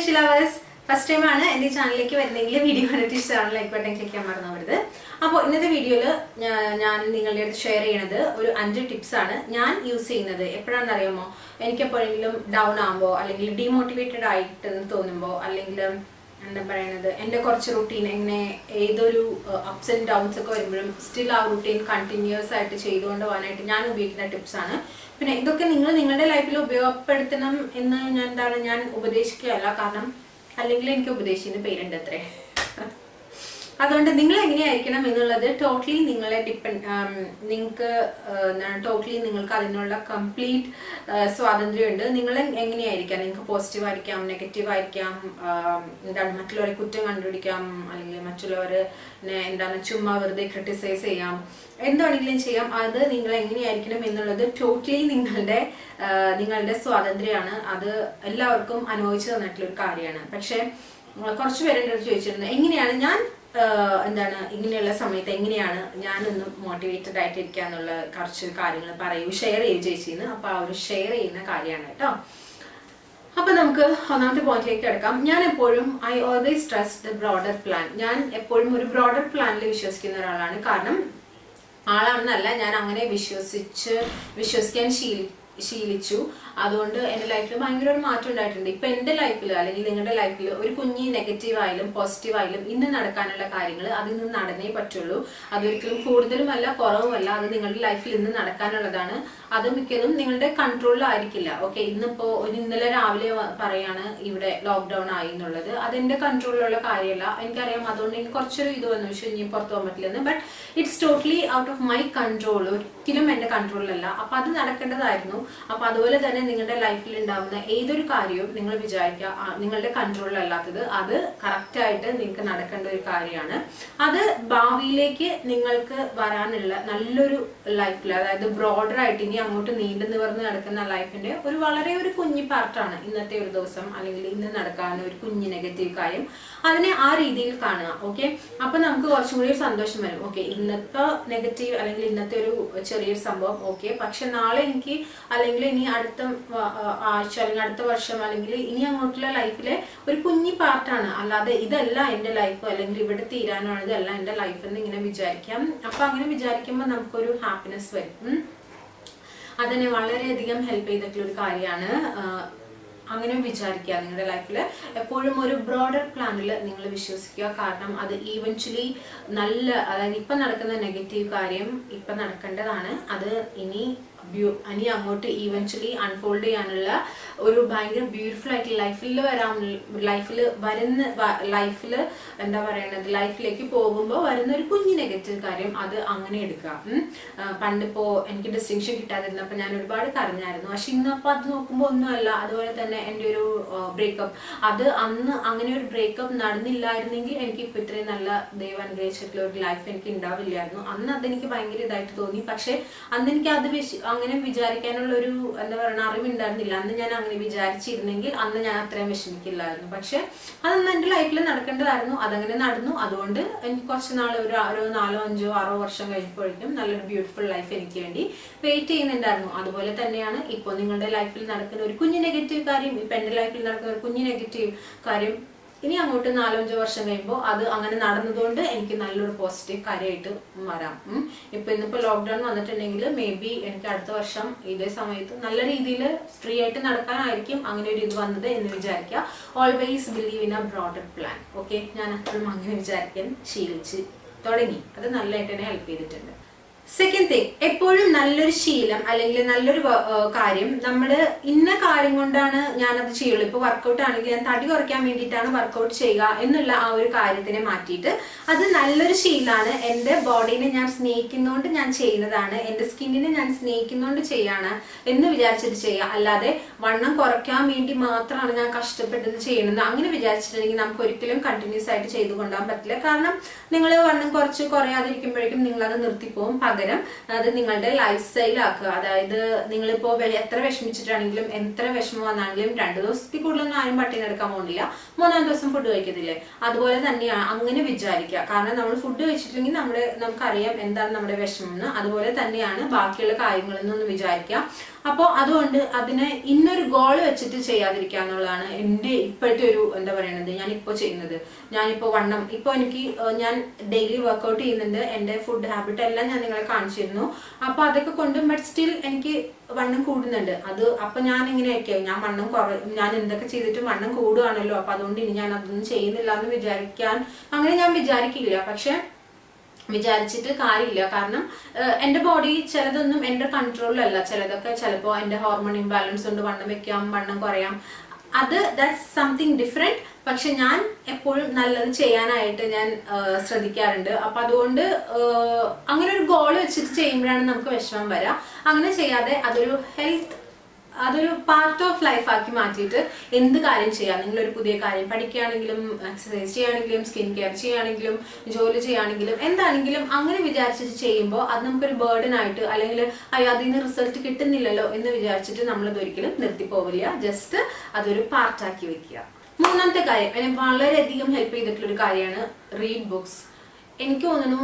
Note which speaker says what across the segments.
Speaker 1: Fishy lovers, first time ആണ് എൻ്റെ ചാനലിലേക്ക് വരുന്നെങ്കിൽ വീഡിയോ കണ്ടിട്ട് ഇഷ്ടമാണ് ലൈക്ക് ബട്ടൺ ക്ലിക്ക് ചെയ്യാൻ മറന്നവരുത്. അപ്പോൾ ഇന്നത്തെ വീഡിയോയിൽ ഞാൻ നിങ്ങളുടെ അടുത്ത് ഷെയർ ചെയ്യുന്നത് ഒരു 5 ടിപ്സ് ആണ് ഞാൻ യൂസ് ചെയ്യുന്നത്. എപ്പോഴാണെന്ന് അറിയാമോ, എനിക്ക് എപ്പോഴെങ്കിലും ഡൗൺ ആകുമ്പോൾ അല്ലെങ്കിൽ ഡീമോട്ടിവേറ്റഡ് ആയിട്ട് തോന്നുമ്പോൾ അല്ലെങ്കിൽ എന്താ പറയുന്നത് എൻ്റെ കുറച്ച് റുട്ടീൻ എങ്ങനെ ഏതൊരു അപ്സ് ആൻഡ് ഡൗൺസ് ഒക്കെ വരുമ്പോഴും സ്റ്റിൽ ആ റുട്ടീൻ കണ്ടിന്യൂസ് ആയിട്ട് ചെയ്തുകൊണ്ട് പോകാനായിട്ട് ഞാൻ ഉപയോഗിക്കുന്ന ടിപ്സാണ്. പിന്നെ ഇതൊക്കെ നിങ്ങൾ നിങ്ങളുടെ ലൈഫിൽ ഉപയോഗപ്പെടുത്തണം എന്ന് ഞാൻ ഉപദേശിക്കുകയല്ല, കാരണം അല്ലെങ്കിൽ എനിക്ക് ഉപദേശിക്കുന്ന പേരുണ്ട് അത്രേ. അതുകൊണ്ട് നിങ്ങൾ എങ്ങനെയായിരിക്കണം എന്നുള്ളത് ടോട്ടലി നിങ്ങളെ നിങ്ങൾക്ക് നിങ്ങൾക്ക് അതിനുള്ള കംപ്ലീറ്റ് സ്വാതന്ത്ര്യമുണ്ട്. നിങ്ങൾ എങ്ങനെയായിരിക്കാം, നിങ്ങൾക്ക് പോസിറ്റീവ് ആയിരിക്കാം, നെഗറ്റീവ് ആയിരിക്കാം, മറ്റുള്ളവരെ കുറ്റം കണ്ടുപിടിക്കാം, അല്ലെങ്കിൽ മറ്റുള്ളവരെ ചുമ്മാ വെറുതെ ക്രിട്ടിസൈസ് ചെയ്യാം, എന്താണെങ്കിലും ചെയ്യാം. അത് നിങ്ങൾ എങ്ങനെയായിരിക്കണം എന്നുള്ളത് ടോട്ടലി നിങ്ങളുടെ സ്വാതന്ത്ര്യമാണ്. അത് എല്ലാവർക്കും അനുഭവിച്ചു തന്നിട്ടുള്ള ഒരു കാര്യമാണ്. പക്ഷെ കുറച്ച് പേരുടെ അടുത്ത് ചോദിച്ചിരുന്നത് എങ്ങനെയാണ് ഞാൻ ഇങ്ങനെയുള്ള സമയത്ത് എങ്ങനെയാണ് ഞാനൊന്ന് മോട്ടിവേറ്റഡ് ആയിട്ടിരിക്കുക എന്നുള്ള കുറച്ച് കാര്യങ്ങൾ പറയൂ, ഷെയർ ചെയ്യൂ ചേച്ചിന്ന്. അപ്പൊ ആ ഒരു ഷെയർ ചെയ്യുന്ന കാര്യമാണ് കേട്ടോ. അപ്പൊ നമുക്ക് ഒന്നാമത്തെ പോയിന്റിലേക്ക് കിടക്കാം. ഞാൻ എപ്പോഴും I always trust the broader plan. ഞാൻ എപ്പോഴും ഒരു ബ്രോഡർ പ്ലാനിൽ വിശ്വസിക്കുന്ന ഒരാളാണ്. കാരണം ആളാണെന്നല്ല, ഞാൻ അങ്ങനെ വിശ്വസിക്കാൻ ശീലിച്ചു. അതുകൊണ്ട് എൻ്റെ ലൈഫിൽ ഭയങ്കര ഒരു മാറ്റം ഉണ്ടായിട്ടുണ്ട്. ഇപ്പൊ എൻ്റെ ലൈഫിൽ അല്ലെങ്കിൽ നിങ്ങളുടെ ലൈഫിൽ ഒരു കുഞ്ഞി നെഗറ്റീവ് ആയാലും പോസിറ്റീവ് ആയാലും ഇന്ന് നടക്കാനുള്ള കാര്യങ്ങൾ അതിൽ നിന്ന് നടന്നേ പറ്റുള്ളൂ. അതൊരിക്കലും കൂടുതലുമല്ല കുറവുമല്ല, അത് നിങ്ങളുടെ ലൈഫിൽ ഇന്ന് നടക്കാനുള്ളതാണ്. അത് മിക്കതും നിങ്ങളുടെ കൺട്രോളിലായിരിക്കില്ല. ഓക്കെ, ഇന്നലെ രാവിലെ പറയാണ് ഇവിടെ ലോക്ക്ഡൌൺ ആയി എന്നുള്ളത്, അതെന്റെ കൺട്രോളിലുള്ള കാര്യമല്ല. എനിക്കറിയാം, അതുകൊണ്ട് എനിക്ക് കുറച്ചൊരു ഇത് വന്നു, പക്ഷെ ഇനി പുറത്തു പോകാൻ പറ്റില്ലെന്ന്. But it's totally out of my control, ഒരിക്കലും എന്റെ കൺട്രോളിലല്ല. അപ്പൊ അത് നടക്കേണ്ടതായിരുന്നു. അപ്പൊ അതുപോലെ തന്നെ നിങ്ങളുടെ ലൈഫിൽ ഉണ്ടാവുന്ന ഏതൊരു കാര്യവും നിങ്ങൾ വിചാരിക്കുക നിങ്ങളുടെ കൺട്രോളിലല്ലാത്തത് അത് കറക്റ്റ് ആയിട്ട് നിങ്ങൾക്ക് നടക്കേണ്ട ഒരു കാര്യമാണ്. അത് ഭാവിയിലേക്ക് നിങ്ങൾക്ക് വരാനുള്ള നല്ലൊരു ലൈഫിൽ, അതായത് ബ്രോഡർ ആയിട്ട് ഇനി അങ്ങോട്ട് നീണ്ടു നിവർന്ന് നടക്കുന്ന ലൈഫിന്റെ വളരെ ഒരു കുഞ്ഞു പാർട്ടാണ് ഇന്നത്തെ ഒരു ദിവസം, അല്ലെങ്കിൽ ഇന്ന് നടക്കാവുന്ന ഒരു കുഞ്ഞു നെഗറ്റീവ് കാര്യം. അതിനെ ആ രീതിയിൽ കാണുക. ഓക്കെ, അപ്പൊ നമുക്ക് കുറച്ചും കൂടി ഒരു സന്തോഷം വരും. ഓക്കെ, ഇന്നത്തെ നെഗറ്റീവ് അല്ലെങ്കിൽ ഇന്നത്തെ ഒരു ചെറിയൊരു സംഭവം ഓക്കെ, പക്ഷെ നാളെ എനിക്ക് അല്ലെങ്കിൽ ഇനി അടുത്ത ആഴ്ച അല്ലെങ്കിൽ അടുത്ത വർഷം അല്ലെങ്കിൽ ഇനി അങ്ങോട്ടുള്ള ലൈഫിലെ ഒരു കുഞ്ഞി പാർട്ടാണ്. അല്ലാതെ ഇതല്ല എൻ്റെ ലൈഫ് അല്ലെങ്കിൽ ഇവിടെ തീരാനാണ്, ഇതല്ല എൻ്റെ ലൈഫ് എന്ന് ഇങ്ങനെ വിചാരിക്കാം. അപ്പൊ അങ്ങനെ വിചാരിക്കുമ്പോൾ നമുക്കൊരു ഹാപ്പിനെസ് വരും. അതിനെ വളരെയധികം ഹെൽപ്പ് ചെയ്തിട്ടുള്ള ഒരു കാര്യമാണ്. അങ്ങനെ വിചാരിക്കുക. നിങ്ങളുടെ ലൈഫിൽ എപ്പോഴും ഒരു ബ്രോഡർ പ്ലാനിൽ നിങ്ങൾ വിശ്വസിക്കുക. കാരണം അത് ഈവൻച്വലി അതായത് ഇപ്പം നടക്കുന്ന നെഗറ്റീവ് കാര്യം ഇപ്പം നടക്കേണ്ടതാണ്. അത് ഇനി അങ്ങോട്ട് ഈവൻച്വലി അൺഫോൾഡ് ചെയ്യാനുള്ള ഒരു ഭയങ്കര ബ്യൂട്ടിഫുൾ ആയിട്ട് ലൈഫിൽ എന്താ പറയണത്, ലൈഫിലേക്ക് പോകുമ്പോൾ വരുന്ന ഒരു കുഞ്ഞു നെഗറ്റീവ് കാര്യം അത് അങ്ങനെ എടുക്കുക. പണ്ടിപ്പോ എനിക്ക് ഡിസ്റ്റിങ്ഷൻ കിട്ടാതിരുന്നപ്പോൾ ഞാൻ ഒരുപാട് കരഞ്ഞായിരുന്നു. പക്ഷെ ഇന്നപ്പോൾ അത് നോക്കുമ്പോൾ ഒന്നുമല്ല. അതുപോലെ തന്നെ എൻ്റെ ഒരു ബ്രേക്കപ്പ്, അത് അന്ന് അങ്ങനെ ഒരു ബ്രേക്കപ്പ് നടന്നില്ലായിരുന്നെങ്കിൽ എനിക്ക് ഇപ്പൊ ഇത്രയും നല്ല ദൈവം അനുഗ്രഹിച്ചിട്ടുള്ള ഒരു ലൈഫ് എനിക്ക് ഉണ്ടാവില്ലായിരുന്നു. അന്ന് അതെനിക്ക് ഭയങ്കര ഇതായിട്ട് തോന്നി. പക്ഷെ അന്ന് എനിക്ക് അത് അങ്ങനെ വിചാരിക്കാനുള്ള ഒരു എന്താ പറയുക അറിവുണ്ടായിരുന്നില്ല. അന്ന് ഞാൻ അങ്ങനെ വിചാരിച്ചിരുന്നെങ്കിൽ അന്ന് ഞാൻ അത്രയും വിഷമിക്കില്ലായിരുന്നു. പക്ഷെ അതൊന്നും എൻ്റെ ലൈഫിൽ നടക്കേണ്ടതായിരുന്നു. അതങ്ങനെ നടന്നു. അതുകൊണ്ട് എനിക്ക് കുറച്ച് നാൾ ഒരു 4, 5, 6 വർഷം കഴിഞ്ഞപ്പോഴേക്കും നല്ലൊരു ബ്യൂട്ടിഫുൾ ലൈഫ് എനിക്ക് വേണ്ടി വെയിറ്റ് ചെയ്യുന്നുണ്ടായിരുന്നു. അതുപോലെ തന്നെയാണ് ഇപ്പോൾ നിങ്ങളുടെ ലൈഫിൽ നടക്കുന്ന ഒരു കുഞ്ഞു നെഗറ്റീവ് കാര്യം, ഇപ്പൊ എൻ്റെ ലൈഫിൽ നടക്കുന്ന ഒരു കുഞ്ഞു നെഗറ്റീവ് കാര്യം ഇനി അങ്ങോട്ട് 4-5 വർഷം കഴിയുമ്പോൾ അത് അങ്ങനെ നടന്നതുകൊണ്ട് എനിക്ക് നല്ലൊരു പോസിറ്റീവ് കാര്യമായിട്ട് വരാം. ഇന്നിപ്പോ ലോക്ക്ഡൌൺ വന്നിട്ടുണ്ടെങ്കിൽ മേ ബി എനിക്ക് അടുത്ത വർഷം ഇതേ സമയത്ത് നല്ല രീതിയിൽ ഫ്രീ ആയിട്ട് നടക്കാനായിരിക്കും അങ്ങനെ ഒരു ഇത് വന്നത് എന്ന് വിചാരിക്കുക. Always believe in a broader plan. Okay, ഞാൻ അപ്പോഴും അങ്ങനെ വിചാരിക്കാൻ ശീലിച്ച് തുടങ്ങി. അത് നല്ലതായിട്ട് തന്നെ ഹെൽപ്പ് ചെയ്തിട്ടുണ്ട്. സെക്കൻഡ് തിങ്, എപ്പോഴും നല്ലൊരു ശീലം അല്ലെങ്കിൽ നല്ലൊരു കാര്യം നമ്മുടെ ഇന്ന കാര്യം കൊണ്ടാണ് ഞാനത് ചെയ്യുള്ളൂ. ഇപ്പൊ വർക്കൗട്ട് ആണെങ്കിൽ ഞാൻ തടി കുറയ്ക്കാൻ വേണ്ടിയിട്ടാണ് വർക്കൗട്ട് ചെയ്യുക എന്നുള്ള ആ ഒരു കാര്യത്തിനെ മാറ്റിയിട്ട് അത് നല്ലൊരു ശീലമാണ്, എൻ്റെ ബോഡീനെ ഞാൻ സ്നേഹിക്കുന്നതുകൊണ്ട് ഞാൻ ചെയ്യുന്നതാണ്, എൻ്റെ സ്കിന്നിനെ ഞാൻ സ്നേഹിക്കുന്നതുകൊണ്ട് ചെയ്യാണ് എന്ന് വിചാരിച്ചിട്ട് ചെയ്യുക. അല്ലാതെ വണ്ണം കുറയ്ക്കാൻ വേണ്ടി മാത്രമാണ് ഞാൻ കഷ്ടപ്പെട്ടത് ചെയ്യണമെന്ന് അങ്ങനെ വിചാരിച്ചിട്ടുണ്ടെങ്കിൽ നമുക്ക് ഒരിക്കലും കണ്ടിന്യൂസ് ആയിട്ട് ചെയ്തു കൊണ്ടുപോകാൻ പറ്റില്ല. കാരണം നിങ്ങൾ വണ്ണം കുറയാതിരിക്കുമ്പോഴേക്കും നിങ്ങൾ അത് നിർത്തിപ്പോവും. പകരം അത് നിങ്ങളുടെ ലൈഫ് സ്റ്റൈൽ ആക്കുക. അതായത് നിങ്ങളിപ്പോ എത്ര വിഷമിച്ചിട്ടാണെങ്കിലും എത്ര വിഷമം വന്നാണെങ്കിലും 2 ദിവസത്തിൽ കൂടുതലൊന്നും ആരും പട്ടിണി എടുക്കാൻ പോകുന്നില്ല. 3-ാം ദിവസം ഫുഡ് കഴിക്കത്തില്ലേ, അതുപോലെ തന്നെയാണ് അങ്ങനെ വിചാരിക്കുക. കാരണം നമ്മൾ ഫുഡ് കഴിച്ചിട്ടില്ലെങ്കിൽ നമുക്കറിയാം എന്താണ് നമ്മുടെ വിഷമം എന്ന്. അതുപോലെ തന്നെയാണ് ബാക്കിയുള്ള കാര്യങ്ങളെന്നൊന്ന് വിചാരിക്കുക. അപ്പോൾ അതുകൊണ്ട് അതിനെ ഇന്നൊരു ഗോൾ വെച്ചിട്ട് ചെയ്യാതിരിക്കുക എന്നുള്ളതാണ് എൻ്റെ ഇപ്പോഴത്തെ ഒരു എന്താ പറയുന്നത് ഞാനിപ്പോൾ ചെയ്യുന്നത്. ഞാനിപ്പോൾ വണ്ണം ഇപ്പോൾ എനിക്ക് ഞാൻ ഡെയിലി വർക്കൗട്ട് ചെയ്യുന്നുണ്ട്, എൻ്റെ ഫുഡ് ഹാബിറ്റ് എല്ലാം ഞാൻ നിങ്ങളെ കാണിച്ചിരുന്നു. അപ്പോൾ അതൊക്കെ കൊണ്ട് ബട്ട് സ്റ്റിൽ എനിക്ക് വണ്ണം കൂടുന്നുണ്ട്. അത് അപ്പം ഞാൻ ഇങ്ങനെയൊക്കെ ഞാൻ വണ്ണം ഞാൻ എന്തൊക്കെ ചെയ്തിട്ടും വണ്ണം കൂടുകയാണല്ലോ, അപ്പം അതുകൊണ്ട് ഇനി ഞാൻ അതൊന്നും ചെയ്യുന്നില്ല എന്ന് വിചാരിക്കാൻ അങ്ങനെ ഞാൻ വിചാരിക്കില്ല. പക്ഷെ വിചാരിച്ചിട്ട് കാര്യമില്ല. കാരണം എൻ്റെ ബോഡി ചിലതൊന്നും എൻ്റെ കൺട്രോളിലല്ല. ചിലതൊക്കെ ചിലപ്പോൾ എൻ്റെ ഹോർമോൺ ഇംബാലൻസ് കൊണ്ട് വണ്ണം വെക്കാം, വണ്ണം കുറയാം. അത് ദാറ്റ്സ് സംതിങ് ഡിഫറെന്റ്. പക്ഷെ ഞാൻ എപ്പോഴും നല്ലത് ചെയ്യാനായിട്ട് ഞാൻ ശ്രദ്ധിക്കാറുണ്ട്. അപ്പൊ അതുകൊണ്ട് അങ്ങനെ ഒരു ഗോൾ വെച്ചിട്ട് ചെയ്യുമ്പോഴാണ് നമുക്ക് വിഷമം വരിക. അങ്ങനെ ചെയ്യാതെ അതൊരു പാർട്ട് ഓഫ് ലൈഫ് ആക്കി മാറ്റിയിട്ട് എന്ത് കാര്യം ചെയ്യാം. നിങ്ങളൊരു പുതിയ കാര്യം പഠിക്കുകയാണെങ്കിലും എക്സസൈസ് ചെയ്യുകയാണെങ്കിലും സ്കിൻ കെയർ ചെയ്യുകയാണെങ്കിലും ജോലി ചെയ്യുകയാണെങ്കിലും എന്താണെങ്കിലും അങ്ങനെ വിചാരിച്ചിട്ട് ചെയ്യുമ്പോൾ അത് നമുക്കൊരു ബേർഡൻ ആയിട്ട് അല്ലെങ്കിൽ അയ്യോ അതിൽ നിന്ന് റിസൾട്ട് കിട്ടുന്നില്ലല്ലോ എന്ന് വിചാരിച്ചിട്ട് നമ്മളതൊരിക്കലും നിർത്തിപ്പോവില്ല. ജസ്റ്റ് അതൊരു പാർട്ടാക്കി വെക്കുക. മൂന്നാമത്തെ കാര്യം എന്നെ വളരെയധികം ഹെൽപ്പ് ചെയ്തിട്ടുള്ളൊരു കാര്യമാണ് റീഡ് ബുക്സ്. എനിക്ക് തോന്നുന്നു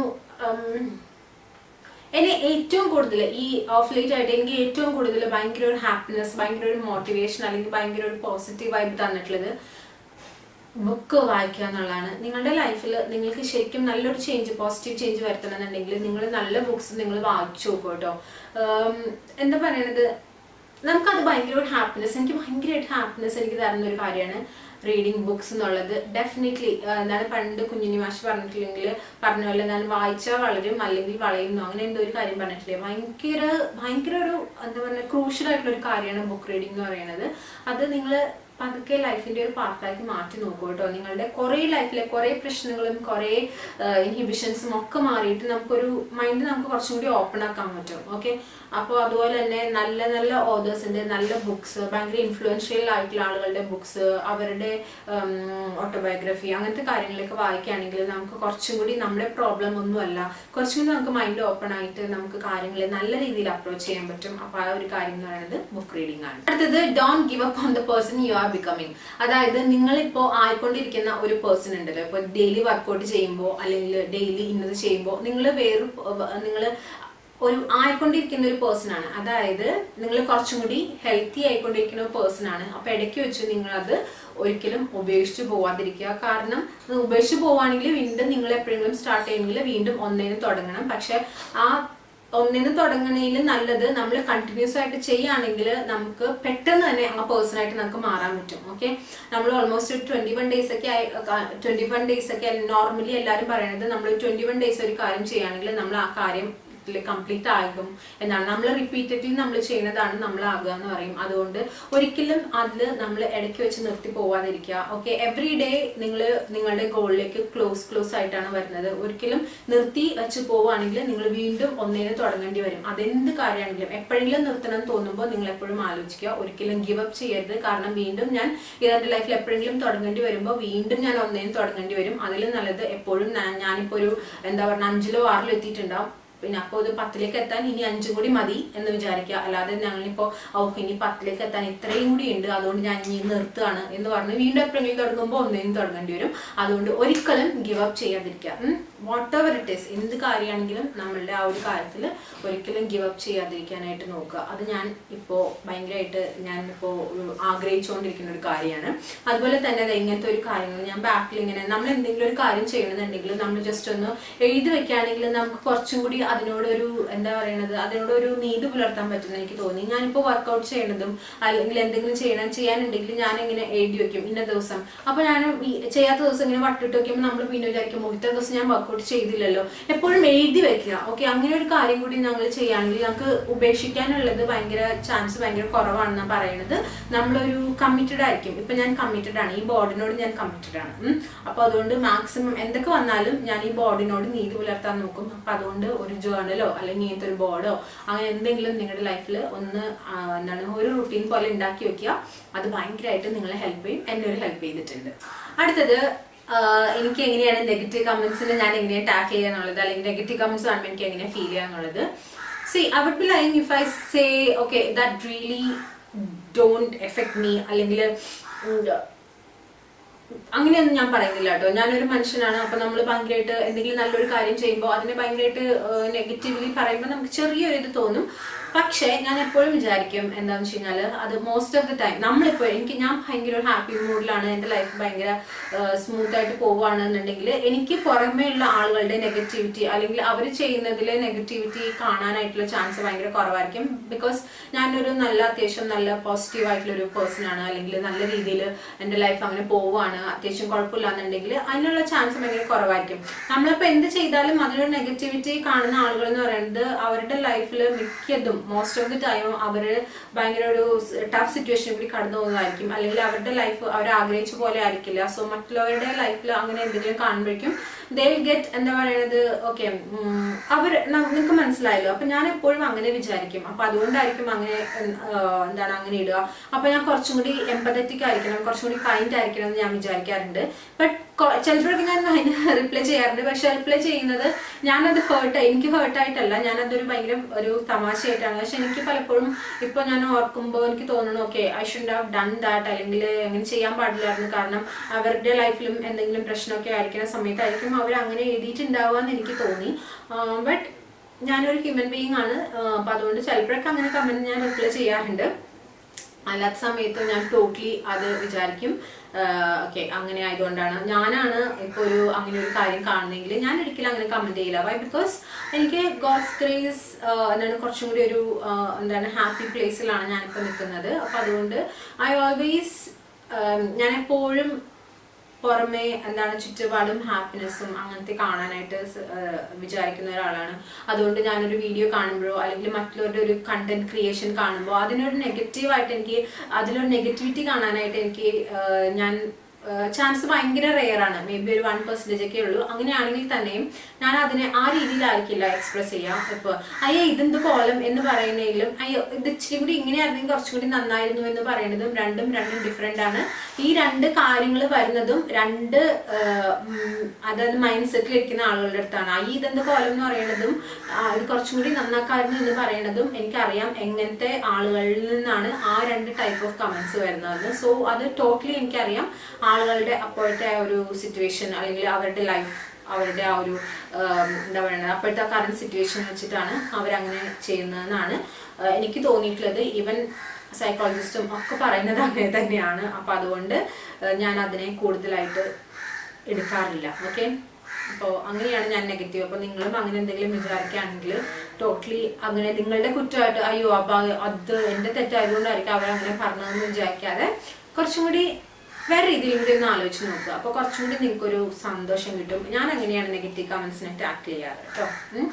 Speaker 1: എന്നെ ഏറ്റവും കൂടുതൽ ഈ ഓഫ് ലേറ്റ് ആയിട്ട് എനിക്ക് ഏറ്റവും കൂടുതൽ ഭയങ്കര ഒരു ഹാപ്പിനെസ്, ഭയങ്കര ഒരു മോട്ടിവേഷൻ അല്ലെങ്കിൽ ഭയങ്കര ഒരു പോസിറ്റീവ് വൈബ് തന്നിട്ടുള്ളത് ബുക്ക് വായിക്കുക എന്നുള്ളതാണ്. നിങ്ങളുടെ ലൈഫിൽ നിങ്ങൾക്ക് ശരിക്കും നല്ലൊരു പോസിറ്റീവ് ചേഞ്ച് വരുത്തണമെന്നുണ്ടെങ്കിൽ നിങ്ങൾ നല്ല ബുക്സ് നിങ്ങൾ വായിച്ചു നോക്കും കേട്ടോ. എന്താ പറയണത്, നമുക്കത് ഭയങ്കര ഒരു ഹാപ്പിനെസ്, എനിക്ക് ഭയങ്കരമായിട്ട് ഹാപ്പിനെസ് എനിക്ക് തരുന്ന ഒരു കാര്യമാണ് റീഡിങ് ബുക്സ് എന്നുള്ളത്. ഡെഫിനറ്റ്ലി എന്താണ് പണ്ട് കുഞ്ഞിനി മാഷ് പറഞ്ഞിട്ടില്ലെങ്കിൽ പറഞ്ഞ പോലെ എന്താണ് വായിച്ചാൽ വളരും അല്ലെങ്കിൽ വളയുന്നു അങ്ങനെ എന്തോ ഒരു കാര്യം പറഞ്ഞിട്ടില്ലേ. ഭയങ്കര ഒരു എന്താ പറയുക ക്രൂഷ്യൽ ആയിട്ടുള്ള ഒരു കാര്യമാണ് ബുക്ക് റീഡിംഗ് എന്ന് പറയുന്നത്. അത് നിങ്ങൾ പതുക്കെ ലൈഫിന്റെ ഒരു പാർട്ടാക്കി മാറ്റി നോക്കൂ കേട്ടോ. നിങ്ങളുടെ കുറേ ലൈഫിലെ കുറേ പ്രശ്നങ്ങളും കുറേ ഇൻഹിബിഷൻസും ഒക്കെ മാറിയിട്ട് നമുക്കൊരു മൈൻഡ് നമുക്ക് കുറച്ചും കൂടി ഓപ്പൺ ആക്കാൻ പറ്റും. ഓക്കെ, അപ്പോൾ അതുപോലെ തന്നെ നല്ല നല്ല ഓതേഴ്സിന്റെ നല്ല ബുക്സ്, ഭയങ്കര ഇൻഫ്ലുവൻഷ്യൽ ആയിട്ടുള്ള ആളുകളുടെ ബുക്സ്, അവരുടെ ഓട്ടോബയോഗ്രഫി അങ്ങനത്തെ കാര്യങ്ങളൊക്കെ വായിക്കുകയാണെങ്കിൽ നമുക്ക് കുറച്ചും കൂടി നമ്മുടെ പ്രോബ്ലം ഒന്നുമല്ല, കുറച്ചും കൂടി നമുക്ക് മൈൻഡ് ഓപ്പൺ ആയിട്ട് നമുക്ക് കാര്യങ്ങളെ നല്ല രീതിയിൽ അപ്രോച്ച് ചെയ്യാൻ പറ്റും. അപ്പോൾ ആ ഒരു കാര്യം എന്ന് പറയുന്നത് ബുക്ക് റീഡിംഗ് ആണ്. അടുത്തത് don't give up on the person you are becoming. അതായത് നിങ്ങളിപ്പോ ആയിക്കൊണ്ടിരിക്കുന്ന ഒരു പേഴ്സൺ ഉണ്ടല്ലോ, ഇപ്പൊ ഡെയിലി വർക്കൗട്ട് ചെയ്യുമ്പോൾ അല്ലെങ്കിൽ ഡെയിലി ഇന്നത് ചെയ്യുമ്പോൾ നിങ്ങൾ ഒരു ആയിക്കൊണ്ടിരിക്കുന്ന ഒരു പേഴ്സൺ ആണ്. അതായത് നിങ്ങൾ കുറച്ചും കൂടി ഹെൽത്തി ആയിക്കൊണ്ടിരിക്കുന്ന ഒരു പേഴ്സൺ ആണ്. അപ്പൊ ഇടയ്ക്ക് വെച്ച് നിങ്ങളത് ഒരിക്കലും ഉപേക്ഷിച്ച് പോവാതിരിക്കുക. കാരണം ഉപേക്ഷിച്ച് പോവാണെങ്കിൽ വീണ്ടും നിങ്ങൾ എപ്പോഴെങ്കിലും സ്റ്റാർട്ട് ചെയ്യണമെങ്കിൽ വീണ്ടും ഒന്നേന്ന് തുടങ്ങണം. പക്ഷെ ആ ഒന്നിന് തുടങ്ങണേൽ നല്ലത് നമ്മൾ കണ്ടിന്യൂസ് ആയിട്ട് ചെയ്യുകയാണെങ്കിൽ നമുക്ക് പെട്ടെന്ന് തന്നെ ആ പേഴ്സൺ ആയിട്ട് നമുക്ക് മാറാൻ പറ്റും. ഓക്കെ, നമ്മൾ ഓൾമോസ്റ്റ് 21 ഡേയ്സ് ഒക്കെ നോർമലി എല്ലാവരും പറയുന്നത് നമ്മൾ 21 ഡേയ്സ് ഒരു കാര്യം ചെയ്യുകയാണെങ്കിൽ നമ്മൾ ആ കാര്യം കംപ്ലീറ്റ് ആകും എന്നാണ്. നമ്മൾ റിപ്പീറ്റഡ്ലി നമ്മൾ ചെയ്യുന്നതാണ് നമ്മൾ ആകുക എന്ന് പറയും. അതുകൊണ്ട് ഒരിക്കലും അതിൽ നമ്മൾ ഇടയ്ക്ക് വെച്ച് നിർത്തി പോവാതിരിക്കുക. ഓക്കെ, എവറി ഡേ നിങ്ങൾ നിങ്ങളുടെ ഗോളിലേക്ക് ക്ലോസ് ആയിട്ടാണ് വരുന്നത്. ഒരിക്കലും നിർത്തി വെച്ച് പോവുകയാണെങ്കിൽ നിങ്ങൾ വീണ്ടും ഒന്നേന്ന് തുടങ്ങേണ്ടി വരും. അതെന്ത് കാര്യമാണെങ്കിലും എപ്പോഴെങ്കിലും നിർത്തണം എന്ന് തോന്നുമ്പോൾ നിങ്ങൾ എപ്പോഴും ആലോചിക്കുക, ഒരിക്കലും ഗിവ് അപ്പ് ചെയ്യരുത്. കാരണം വീണ്ടും ഞാൻ ഇതെന്റെ ലൈഫിൽ എപ്പോഴെങ്കിലും തുടങ്ങേണ്ടി വരുമ്പോൾ വീണ്ടും ഞാൻ ഒന്നേന്ന് തുടങ്ങേണ്ടി വരും. അതിൽ നല്ലത് എപ്പോഴും ഞാനിപ്പോൾ ഒരു എന്താ പറയുക 5ലോ 6ലോ എത്തിയിട്ടുണ്ടാവും. പിന്നെ അപ്പോൾ ഇത് 10ലേക്ക് എത്താൻ ഇനി 5 കൂടി മതി എന്ന് വിചാരിക്കുക. അല്ലാതെ ഞങ്ങളിപ്പോൾ ഇനി 10ലേക്ക് എത്താൻ ഇത്രയും കൂടി ഉണ്ട്, അതുകൊണ്ട് ഞാൻ ഇനി നിർത്തുകയാണ് എന്ന് പറഞ്ഞ് വീണ്ടും എപ്പോഴെങ്കിലും തുടങ്ങുമ്പോൾ ഒന്നേന്ന് തുടങ്ങേണ്ടി വരും. അതുകൊണ്ട് ഒരിക്കലും ഗിവ് അപ്പ് ചെയ്യാതിരിക്കുക. വാട്ട് എവർ ഇറ്റ് ഈസ്, എന്ത് കാര്യമാണെങ്കിലും നമ്മളുടെ ആ ഒരു കാര്യത്തിൽ ഒരിക്കലും ഗിവ് അപ്പ് ചെയ്യാതിരിക്കാനായിട്ട് നോക്കുക. അത് ഞാൻ ഇപ്പോൾ ഭയങ്കരമായിട്ട് ഞാനിപ്പോൾ ആഗ്രഹിച്ചുകൊണ്ടിരിക്കുന്ന ഒരു കാര്യമാണ്. അതുപോലെ തന്നെ ഇങ്ങനത്തെ ഒരു കാര്യങ്ങൾ ഞാൻ ബാക്കിൽ ഇങ്ങനെ നമ്മൾ എന്തെങ്കിലും ഒരു കാര്യം ചെയ്യണമെന്നുണ്ടെങ്കിൽ നമ്മൾ ജസ്റ്റ് ഒന്ന് എഴുതി വെക്കുകയാണെങ്കിൽ നമുക്ക് കുറച്ചും കൂടി അതിനോടൊരു എന്താ പറയുന്നത് അതിനോടൊരു നീതി പുലർത്താൻ പറ്റുന്ന എനിക്ക് തോന്നി. ഞാനിപ്പോൾ വർക്കൗട്ട് ചെയ്യണതും അല്ലെങ്കിൽ എന്തെങ്കിലും ചെയ്യാനുണ്ടെങ്കിൽ ഞാൻ ഇങ്ങനെ എഴുതി വെക്കും ഇന്ന ദിവസം. അപ്പോൾ ഞാൻ ചെയ്യാത്ത ദിവസം ഇങ്ങനെ വട്ടിട്ട് വെക്കുമ്പോൾ നമ്മൾ പിന്നെ വിചാരിക്കും ഇത്ര ദിവസം ഞാൻ വർക്കൗട്ട് ചെയ്തില്ലല്ലോ. എപ്പോഴും എഴുതി വെക്കുക. ഓക്കെ, അങ്ങനെ ഒരു കാര്യം കൂടി ഞങ്ങൾ ചെയ്യുകയാണെങ്കിൽ നമുക്ക് ഉപേക്ഷിക്കാനുള്ളത് ചാൻസ് ഭയങ്കര കുറവാണെന്നാണ് പറയുന്നത്. നമ്മളൊരു കമ്മിറ്റഡ് ആയിരിക്കും. ഇപ്പൊ ഞാൻ കമ്മിറ്റഡ് ആണ്, ഈ ബോഡിനോട് ഞാൻ കമ്മിറ്റഡ് ആണ്. അപ്പൊ അതുകൊണ്ട് മാക്സിമം എന്തൊക്കെ വന്നാലും ഞാൻ ഈ ബോഡിനോട് നീതി പുലർത്താൻ നോക്കും. അപ്പൊ അതുകൊണ്ട് ഒരു ജേർണലോ അല്ലെങ്കിൽ ഇങ്ങനത്തെ ഒരു ബോർഡോ അങ്ങനെ എന്തെങ്കിലും നിങ്ങളുടെ ലൈഫിൽ ഒന്ന് ഒരു റുട്ടീൻ പോലെ ഉണ്ടാക്കി വെക്കുക. അത് ഭയങ്കരമായിട്ട് നിങ്ങളെ ഹെൽപ്പ് ചെയ്യും. എന്നെ ഒരു ഹെൽപ്പ് ചെയ്തിട്ടുണ്ട്. അടുത്തത് എനിക്ക് എങ്ങനെയാണ് നെഗറ്റീവ് കമന്റ്സിന് ഞാൻ എങ്ങനെയാണ് ടാക്കിൾ ചെയ്യുക എന്നുള്ളത്, അല്ലെങ്കിൽ നെഗറ്റീവ് കമന്റ്സ് കാണുമ്പോൾ എനിക്ക് എങ്ങനെ ഫീൽ ചെയ്യുക എന്നുള്ളത്. I would be lying if I say okay that really don't affect me അല്ലെങ്കിൽ അങ്ങനെയൊന്നും ഞാൻ പറയുന്നില്ല കേട്ടോ. ഞാനൊരു മനുഷ്യനാണ്. അപ്പൊ നമ്മൾ ഭയങ്കരമായിട്ട് എന്തെങ്കിലും നല്ലൊരു കാര്യം ചെയ്യുമ്പോൾ അതിനെ ഭയങ്കരമായിട്ട് നെഗറ്റീവ്ലി പറയുമ്പോൾ നമുക്ക് ചെറിയൊരു ഇത് തോന്നും. പക്ഷേ ഞാൻ എപ്പോഴും വിചാരിക്കും എന്താണെന്ന് വെച്ച് കഴിഞ്ഞാൽ അത് മോസ്റ്റ് ഓഫ് ദി ടൈം നമ്മളിപ്പോൾ ഞാൻ ഭയങ്കര ഒരു ഹാപ്പി മൂഡിലാണ്, എൻ്റെ ലൈഫ് ഭയങ്കര സ്മൂത്ത് ആയിട്ട് പോവുകയാണെന്നുണ്ടെങ്കിൽ എനിക്ക് പുറമേ ഉള്ള ആളുകളുടെ നെഗറ്റിവിറ്റി അല്ലെങ്കിൽ അവർ ചെയ്യുന്നതിലെ നെഗറ്റിവിറ്റി കാണാനായിട്ടുള്ള ചാൻസ് ഭയങ്കര കുറവായിരിക്കും. ബിക്കോസ് ഞാനൊരു അത്യാവശ്യം നല്ല പോസിറ്റീവ് ആയിട്ടുള്ള ഒരു പേഴ്സൺ ആണ്, അല്ലെങ്കിൽ നല്ല രീതിയിൽ എൻ്റെ ലൈഫ് അങ്ങനെ പോവുകയാണ്, അത്യാവശ്യം കുഴപ്പമില്ല എന്നുണ്ടെങ്കിൽ അതിനുള്ള ചാൻസ് ഭയങ്കര കുറവായിരിക്കും. നമ്മളിപ്പോൾ എന്ത് ചെയ്താലും അതിലൊരു നെഗറ്റിവിറ്റി കാണുന്ന ആളുകൾ എന്ന് പറയുന്നത് അവരുടെ ലൈഫിൽ മിക്കതും മോസ്റ്റ് ഓഫ് ദി ടൈം അവർ ഭയങ്കര ഒരു ടഫ് സിറ്റുവേഷനിൽ കൂടി കടന്നു പോകുന്നതായിരിക്കും, അല്ലെങ്കിൽ അവരുടെ ലൈഫ് അവർ ആഗ്രഹിച്ച പോലെ ആയിരിക്കില്ല. സോ മറ്റുള്ളവരുടെ ലൈഫിൽ അങ്ങനെ എന്തെങ്കിലും കാണുമ്പോഴേക്കും ദേ വിൽ ഗെറ്റ് എന്താ പറയുന്നത് ഓക്കെ നിങ്ങൾക്ക് മനസ്സിലായല്ലോ. അപ്പൊ ഞാൻ എപ്പോഴും അങ്ങനെ വിചാരിക്കും. അപ്പൊ അതുകൊണ്ടായിരിക്കും അങ്ങനെ അങ്ങനെ ഇടുക. അപ്പൊ ഞാൻ കുറച്ചും കൂടി എംപതറ്റിക് ആയിരിക്കണം, കുറച്ചും കൂടി കൈൻഡ് ആയിരിക്കണം എന്ന് ഞാൻ വിചാരിക്കാറുണ്ട്. ബട്ട് ചിലപ്പോഴൊക്കെ ഞാൻ അതിന് റിപ്ലൈ ചെയ്യാറുണ്ട്. പക്ഷെ റിപ്ലൈ ചെയ്യുന്നത് ഞാനത് എനിക്ക് ഹേർട്ടായിട്ടല്ല, ഞാനതൊരു ഭയങ്കര ഒരു തമാശയായിട്ടാണ്. പക്ഷെ എനിക്ക് പലപ്പോഴും ഇപ്പൊ ഞാൻ ഓർക്കുമ്പോൾ എനിക്ക് തോന്നുന്നു okay I should have done that, അല്ലെങ്കിൽ അങ്ങനെ ചെയ്യാൻ പാടില്ലായിരുന്നു. കാരണം അവരുടെ ലൈഫിലും എന്തെങ്കിലും പ്രശ്നമൊക്കെ ആയിരിക്കുന്ന സമയത്തായിരിക്കും അവർ അങ്ങനെ എഴുതിയിട്ടുണ്ടാവുക എന്ന് എനിക്ക് തോന്നി. ബട്ട് ഞാനൊരു ഹ്യൂമൻ ബീയിങ് ആണ്. അപ്പൊ അതുകൊണ്ട് ചിലപ്പോഴൊക്കെ അങ്ങനെ കമന്റ് ഞാൻ റിപ്ലൈ ചെയ്യാറുണ്ട്. അല്ലാത്ത സമയത്ത് ഞാൻ ടോട്ടലി അത് വിചാരിക്കും ഓക്കെ അങ്ങനെ ആയതുകൊണ്ടാണ് ഞാനാണ് ഇപ്പോൾ അങ്ങനെ ഒരു കാര്യം കാണുന്നെങ്കിൽ ഞാൻ ഒരിക്കലും അങ്ങനെ കമന്റ് ചെയ്യില്ല. വൈ? ബിക്കോസ് എനിക്ക് ഗോഡ്സ് ഗ്രേസ് കുറച്ചും കൂടി ഒരു ഹാപ്പി പ്ലേസിലാണ് ഞാനിപ്പോൾ നിൽക്കുന്നത്. അപ്പം അതുകൊണ്ട് ഐ ഓൾവേസ് ഞാൻ എപ്പോഴും പുറമെ ചുറ്റുപാടും ഹാപ്പിനെസ്സും അങ്ങനത്തെ കാണാനായിട്ട് വിചാരിക്കുന്ന ഒരാളാണ്. അതുകൊണ്ട് ഞാനൊരു വീഡിയോ കാണുമ്പോഴോ അല്ലെങ്കിൽ മറ്റുള്ളവരുടെ ഒരു കണ്ടന്റ് ക്രിയേഷൻ കാണുമ്പോൾ അതിനൊരു നെഗറ്റീവായിട്ട് എനിക്ക് അതിലൊരു നെഗറ്റിവിറ്റി കാണാനായിട്ട് എനിക്ക് ചാൻസ് ഭയങ്കര റെയർ ആണ്. മേ ബി ഒരു 1% ഒക്കെ ഉള്ളൂ. അങ്ങനെയാണെങ്കിൽ തന്നെയും ഞാൻ അതിനെ ആ രീതിയിലായിരിക്കില്ല എക്സ്പ്രസ് ചെയ്യാം. ഇപ്പോൾ അയ്യോ ഇതെന്ത് കോലം എന്ന് പറയുന്നതിലും അയ്യോ ഇത് ഇച്ചിരി കൂടി ഇങ്ങനെയായിരുന്നെങ്കിൽ കുറച്ചും കൂടി നന്നായിരുന്നു എന്ന് പറയുന്നതും രണ്ടും ഡിഫറെന്റ് ആണ്. ഈ രണ്ട് കാര്യങ്ങൾ വരുന്നതും അതായത് മൈൻഡ് സെറ്റിലിരിക്കുന്ന ആളുകളുടെ അടുത്താണ്. ഈ ഇതെന്ത് കോലം എന്ന് പറയുന്നതും ഇത് കുറച്ചും കൂടി നന്നാക്കായിരുന്നു എന്ന് പറയുന്നതും എനിക്കറിയാം എങ്ങനത്തെ ആളുകളിൽ നിന്നാണ് ആ രണ്ട് ടൈപ്പ് ഓഫ് കമന്റ്സ് വരുന്നത്. സോ അത് ടോട്ടലി എനിക്കറിയാം ആളുകളുടെ അപ്പോഴത്തെ ആ ഒരു സിറ്റുവേഷൻ അല്ലെങ്കിൽ അവരുടെ ലൈഫ് അവരുടെ ആ ഒരു എന്താ പറയുക അപ്പോഴത്തെ കറണ്ട് സിറ്റുവേഷൻ വെച്ചിട്ടാണ് അവരങ്ങനെ ചെയ്യുന്നതെന്നാണ് എനിക്ക് തോന്നിയിട്ടുള്ളത്. ഈവൻ സൈക്കോളജിസ്റ്റും ഒക്കെ പറയുന്നത് അങ്ങനെ തന്നെയാണ്. അപ്പം അതുകൊണ്ട് ഞാൻ അതിനെ കൂടുതലായിട്ട് എടുക്കാറില്ല. ഓക്കെ, അപ്പോൾ അങ്ങനെയാണ് ഞാൻ നെഗറ്റീവ്. അപ്പോൾ നിങ്ങളും അങ്ങനെ എന്തെങ്കിലും വിചാരിക്കുകയാണെങ്കിൽ ടോട്ടലി അങ്ങനെ നിങ്ങളുടെ കുറ്റമായിട്ട് അയ്യോ അപ്പം അത് എൻ്റെ തെറ്റായതുകൊണ്ടായിരിക്കും അവരങ്ങനെ പറഞ്ഞതെന്ന് വിചാരിക്കാതെ കുറച്ചും കൂടി വേറെ രീതിയിലും കൂടി ഒന്ന് ആലോചിച്ച് നോക്കുക. അപ്പോൾ കുറച്ചും കൂടി നിങ്ങൾക്കൊരു സന്തോഷം കിട്ടും. ഞാൻ അങ്ങനെയാണ് നെഗറ്റീവ് കമൻസിനെ ടാക്കിൾ ചെയ്യാറ് കേട്ടോ.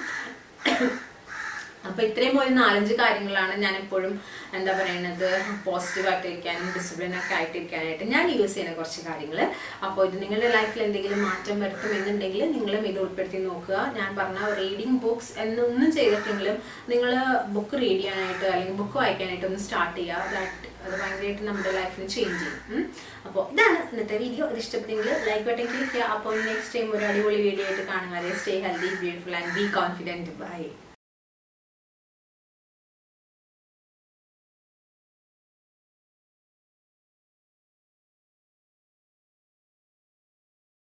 Speaker 1: അപ്പോൾ ഇത്രയും ഒരു 4-5 കാര്യങ്ങളാണ് ഞാൻ എപ്പോഴും എന്താ പറയുന്നത് പോസിറ്റീവായിട്ടിരിക്കാനും ഡിസിപ്ലിനൊക്കെ ആയിട്ടിരിക്കാനായിട്ട് ഞാൻ യൂസ് ചെയ്യുന്ന കുറച്ച് കാര്യങ്ങൾ. അപ്പോൾ ഇത് നിങ്ങളുടെ ലൈഫിൽ എന്തെങ്കിലും മാറ്റം വരുത്തും എന്നുണ്ടെങ്കിൽ നിങ്ങളും ഇത് ഉൾപ്പെടുത്തി നോക്കുക. ഞാൻ പറഞ്ഞ റീഡിങ് ബുക്സ് എന്നൊന്നും ചെയ്തിട്ടെങ്കിലും നിങ്ങൾ ബുക്ക് റീഡ് ചെയ്യാനായിട്ട് അല്ലെങ്കിൽ ബുക്ക് വായിക്കാനായിട്ട് ഒന്ന് സ്റ്റാർട്ട് ചെയ്യുക. അത് ഭയങ്കരമായിട്ട് നമ്മുടെ ലൈഫിന് ചേഞ്ച് ചെയ്യും. അപ്പോൾ ഇതാണ് ഇന്നത്തെ വീഡിയോ. ഇത് ഇഷ്ടപ്പെട്ടെങ്കിൽ ലൈക്ക് ബട്ടൺ ക്ലിക്ക് ചെയ്യുക. അപ്പോൾ നെക്സ്റ്റ് ടൈം ഒരു അടിപൊളി വീഡിയോ ആയിട്ട് കാണുക. Stay healthy, beautiful and be confident. By.